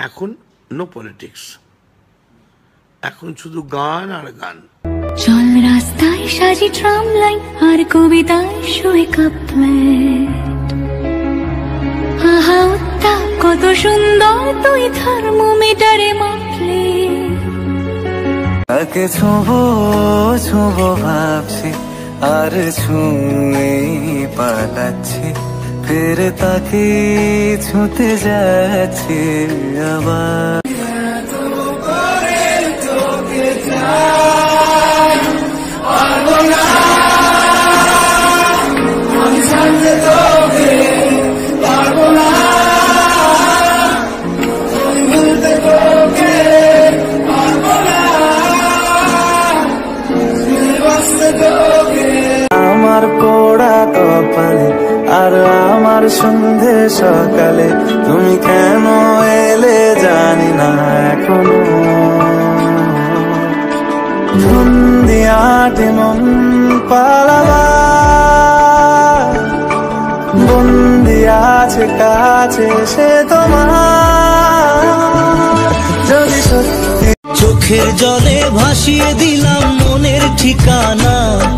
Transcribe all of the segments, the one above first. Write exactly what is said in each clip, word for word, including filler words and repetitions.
এখন no politics, এখন শুধু গান আর গান। চল রাস্তায় সাজি ট্রাম লাইন আর কবিতায় শুয়ে কাপলেট, আহা উত্তাপ কত সুন্দর তুই থার্মোমিটারে মাপলে। তাকে ছোঁবো ছোঁবো ভাবছি আর ছুঁয়ে পালাচ্ছি, ফের তাকে ছুঁতে যাচ্ছে আবার। আমার পোড়া কপালে আর আমার সন্ধে সকালে তুমি কেন এলে জানি না এখনো। ধুন্দিয়াটে মন পালাবা বন্দি আছে কাছে সে তোমার, যদি সত্যি চোখের জলে ভাসিয়ে দিলাম মনের ঠিকানা।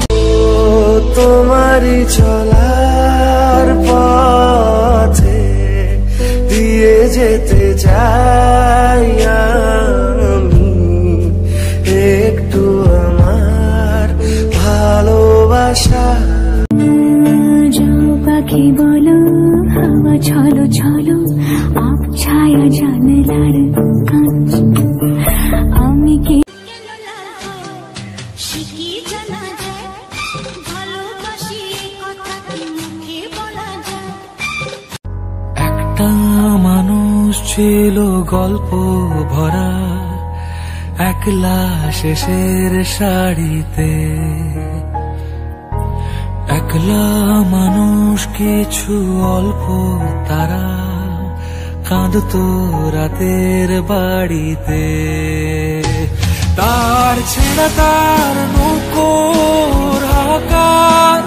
তোমারই চলার পথে দিয়ে যেতে চাই আমি একটু আমার ভালোবাসা। যাও পাখি বলো হাওয়া ছলো ছলো আপ ছায়া জানলার কাঁচ, আমি কি শিখি জানা যায় ভালোবাসি কথা কি মুখে বলা যায়। একটা মানুষ ছিল গল্প ভরা একলা শেষের শাড়িতে, একলা মানুষ কিছু অল্প তারা কাঁদতো রাতের বাড়িতে। তার ছেড়া তার নৌকোর আকার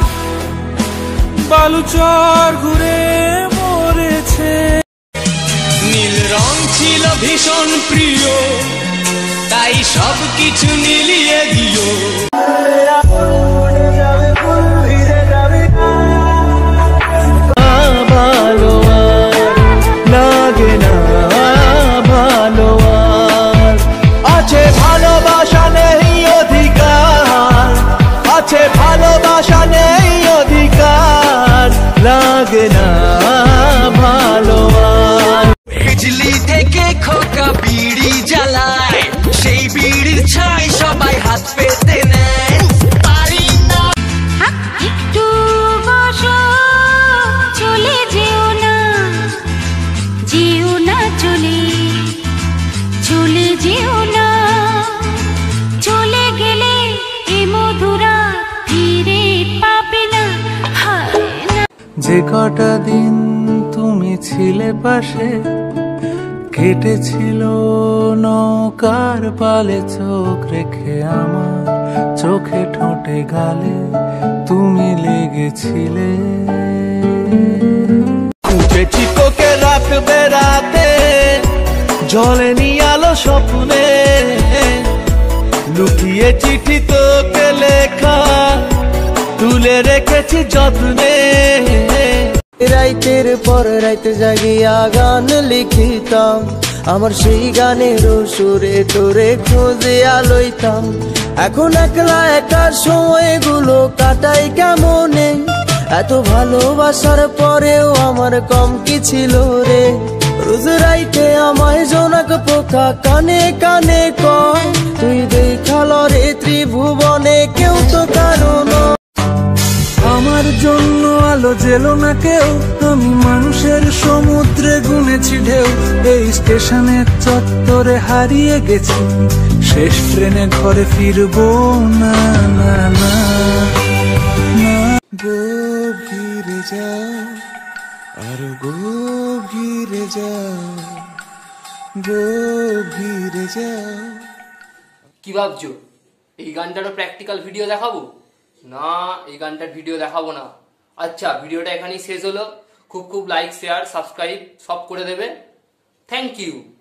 বালুচর ঘুরে মরেছে। নীল রং ছিল ভীষণ প্রিয় তাই সব কিছু মিলিয়ে দিও। ভালো লাগে না ভালো আছে ভালোবাসা নেই অধিকার, আছে ভালোবাসা নেই অধিকার, লাগে না ভালো। বিজলি থেকে খোকা বিড়ি জ্বালায় সেই বিড়ির ছাই সবাই হাত পেতে নেয়। পারি না একটু বসো চলে যেও না, যেও না চলে চলে যেও না, চলে গেলে এ মধুরা ফিরে পাবে না। যে কটা দিন তুমি ছিলে পাশে কেটেছিল নৌকার পালে চোখ রেখে আমার চোখে ঠোঁটে গালে তুমি লেগেছিলে। খুঁজেছি তোকে রাখবে রাতে জলেনি আলো স্বপ্নে, লুকিয়ে চিঠি তোকে লেখা তুলে রেখেছি যত্নে। রাইতের পর রাইতে জাগিয়া গান লিখিতাম, আমার সেই গানের সুরে তোরে খুঁজে লইতাম। এখন একলা একার সময়গুলো কাটাই কেমনে, এত ভালোবাসার পরেও আমার কম কি ছিল রে। রোজ রাইতে আমায় জোনাক পোকা কানে কানে কয়, তুই দেখাল রে ত্রিভুবনে কেউ তো কারণ। আমার জন্য আলো জেলো না কেউ, আমি মানুষের সমুদ্রে গুনেছি ঢেউ। এই স্টেশনের চত্বরে হারিয়ে গেছি, শেষ ট্রেনে ঘরে ফিরবো না না না। গভীরে যাও আরো গভীরে যাও গভীরে যাও। কি ভাবছো এই গানটারও প্র্যাকটিক্যাল ভিডিও দেখাবো? না, এই গানটার ভিডিও দেখাবো না। আচ্ছা, ভিডিওটা এখানেই শেষ হলো। খুব খুব লাইক শেয়ার সাবস্ক্রাইব সব করে দেবে। Thank you.